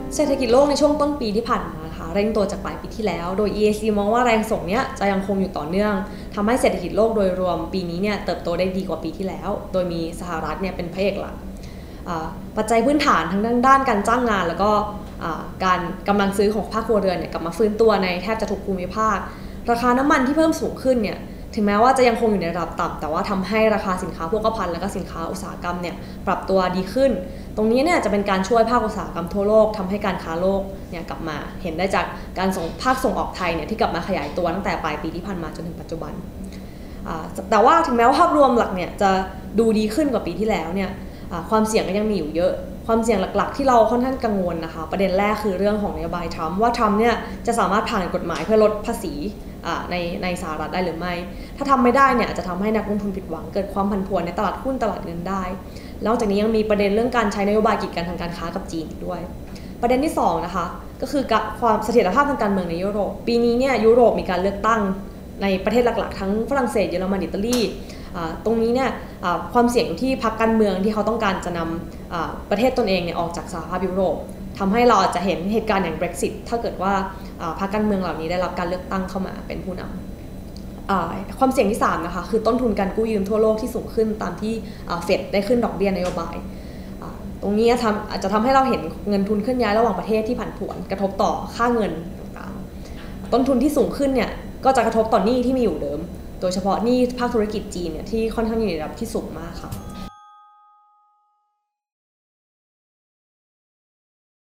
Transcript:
เศรษฐกิจโลกในช่วงต้นปีที่ผ่านมาค่ะเร่งตัวจากปลายปีที่แล้วโดย EAC มองว่าแรงส่งนี้จะยังคงอยู่ต่อเนื่องทำให้เศรษฐกิจโลกโดยรวมปีนี้เนี่ยเติบโตได้ดีกว่าปีที่แล้วโดยมีสหรัฐเนี่ยเป็นพระเอกหลักปัจจัยพื้นฐานทั้งด้านการจ้างงานแล้วก็การกำลังซื้อของภาคครัวเรือนเนี่ยกลับมาฟื้นตัวในแทบจะทุกภูมิภาคราคาน้ำมันที่เพิ่มสูงขึ้นเนี่ยถึงแม้ว่าจะยังคงอยู่ในระดับต่ำแต่ว่าทำให้ราคาสินค้าโภคภัณฑ์และก็สินค้าอุตสาหกรรมเนี่ยปรับตัวดีขึ้นตรงนี้เนี่ยจะเป็นการช่วยภาคอุตสาหกรรมทั่วโลกทำให้การค้าโลกเนี่ยกลับมาเห็นได้จากการภาคส่งออกไทยเนี่ยที่กลับมาขยายตัวตั้งแต่ปลายปีที่ผ่านมาจนถึงปัจจุบันแต่ว่าถึงแม้ว่าภาพรวมหลักเนี่ยจะดูดีขึ้นกว่าปีที่แล้วเนี่ยความเสี่ยงก็ยังมีอยู่เยอะความเสี่ยงหลักๆที่เราค่อนข้างกังวลนะคะประเด็นแรกคือเรื่องของนโยบายทรัมป์ว่าทรัมป์เนี่ยจะสามารถผ่านกฎหมายเพื่อลดภาษีในสหรัฐได้หรือไม่ถ้าทำไม่ได้เนี่ยจะทำให้นักลงทุนผิดหวังเกิดความผันผวนในตลาดหุ้นตลาดเงินได้นอกจากนี้ยังมีประเด็นเรื่องการใช้นโยบายกีดกันทางการค้ากับจีนอีกด้วยประเด็นที่2นะคะก็คือความเสถียรภาพทางการเมืองในยุโรปปีนี้เนี่ยยุโรปมีการเลือกตั้งในประเทศหลักๆทั้งฝรั่งเศสเยอรมันอิตาลีตรงนี้เนี่ยความเสี่ยงที่พรรคการเมืองที่เขาต้องการจะนำประเทศตนเองเนี่ยออกจากสหภาพยุโรปทำให้เราอาจจะเห็นเหตุการณ์อย่าง Brexit ถ้าเกิดว่าพรรคการเมืองเหล่านี้ได้รับการเลือกตั้งเข้ามาเป็นผู้นำความเสี่ยงที่3นะคะคือต้นทุนการกู้ยืมทั่วโลกที่สูงขึ้นตามที่เฟดได้ขึ้นดอกเบี้ยนโยบายตรงนี้อาจจะทำให้เราเห็นเงินทุนเคลื่อนย้ายระหว่างประเทศที่ผันผวนกระทบต่อค่าเงินต่างๆต้นทุนที่สูงขึ้นเนี่ยก็จะกระทบต่อหนี้ที่มีอยู่เดิมโดยเฉพาะหนี้ภาคธุรกิจจีนเนี่ยที่ค่อนข้างอยู่ในระดับที่สูงมากค่ะ